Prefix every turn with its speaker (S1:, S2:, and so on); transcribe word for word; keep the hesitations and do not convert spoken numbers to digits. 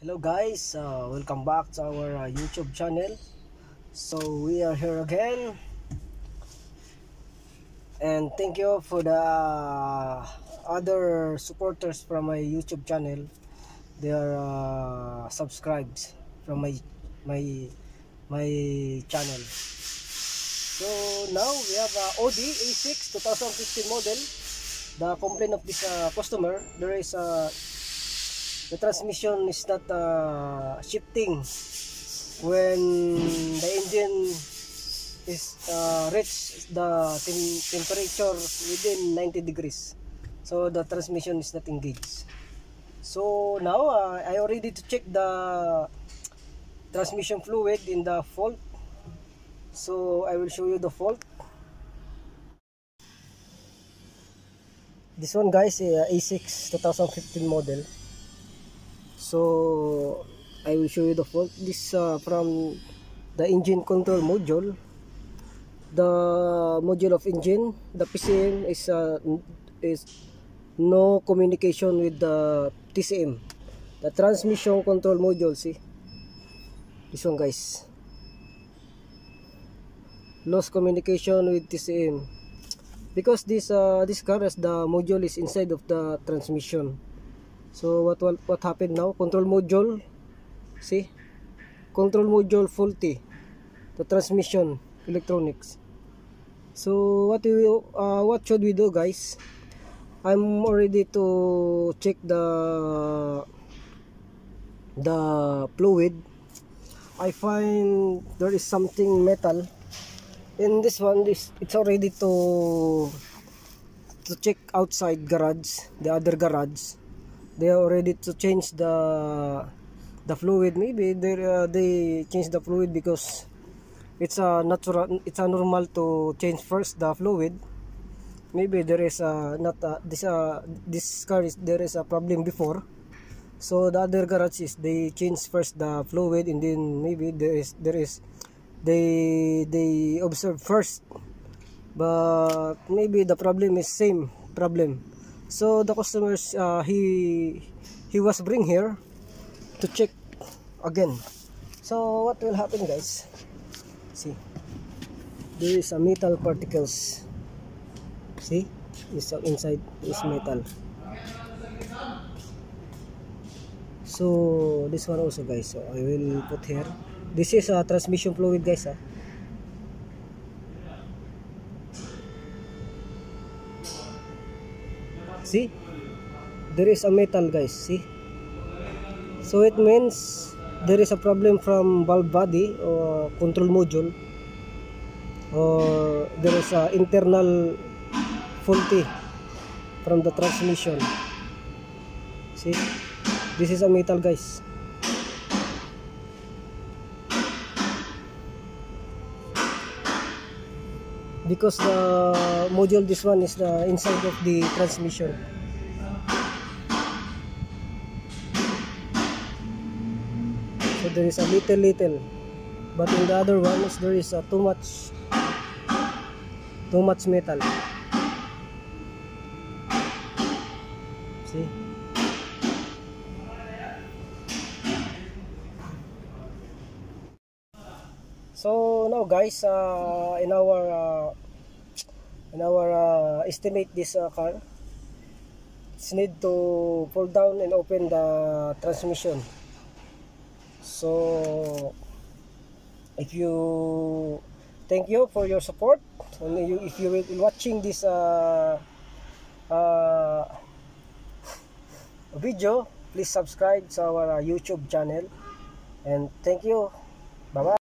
S1: Hello guys, uh, welcome back to our uh, YouTube channel. So we are here again, and thank you for the uh, other supporters from my YouTube channel. They are uh, subscribed from my my my channel. So now we have uh, Audi A six twenty fifteen model. The complaint of this uh, customer, there is a uh, the transmission is not uh, shifting when the engine is uh, reach the tem temperature within ninety degrees, so the transmission is not engaged. So now uh, I already to check the transmission fluid in the fault, so I will show you the fault. This one guys, uh, A six twenty fifteen model. So I will show you the fault. This uh, from the engine control module. The module of engine, the P C M is uh, is no communication with the T C M. The transmission control module, see this one guys, lost communication with T C M because this uh, this car as the module is inside of the transmission. So what what, what happened now? Control module, see, control module faulty, the transmission electronics. So what we uh, what should we do guys? I'm ready to check the the fluid. I find there is something metal in this one. This it's already to to check outside garage, the other garage. They are ready to change the the fluid. Maybe they uh, they change the fluid because it's a natural, it's a normal to change first the fluid. Maybe there is a not a, this uh this car is there is a problem before, so the other garages they change first the fluid, and then maybe there is there is they they observe first, but maybe the problem is same problem. So the customers uh, he he was bring here to check again. So what will happen guys? See, there is a metal particles. See, is inside is metal. So this one also guys, so I will put here. This is a transmission fluid guys. Huh? See, there is a metal guys. See, so it means there is a problem from valve body or control module, or there is a internal faulty from the transmission. See, this is a metal guys. Because the module, this one is the inside of the transmission. So there is a little little, but in the other one is there is a too much too much metal. See, so now guys, uh, in our uh, in our uh, estimate this uh, car, it's need to pull down and open the transmission. So if you thank you for your support, and you, if you will be watching this uh, uh, video, please subscribe to our uh, YouTube channel, and thank you. Bye bye.